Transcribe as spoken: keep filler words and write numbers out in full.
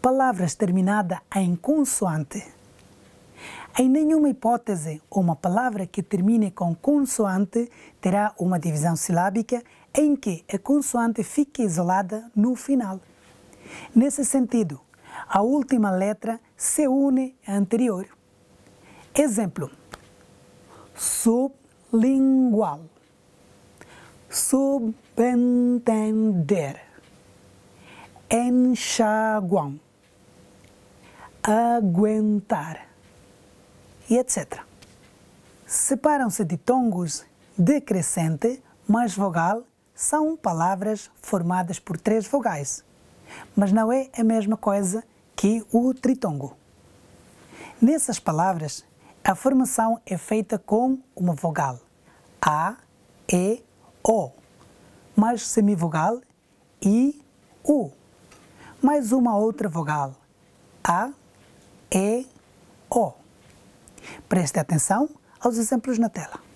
Palavras terminadas em consoante. Em nenhuma hipótese, uma palavra que termine com consoante terá uma divisão silábica em que a consoante fique isolada no final. Nesse sentido, a última letra se une à anterior. Exemplo: sublingual, subentender, enxaguão, aguentar, e etcétera. Separam-se ditongos decrescente mais vogal, são palavras formadas por três vogais, mas não é a mesma coisa que o tritongo. Nessas palavras, a formação é feita com uma vogal, A, E, O, mais semivogal, I, U, mais uma outra vogal, A, E, O. Preste atenção aos exemplos na tela.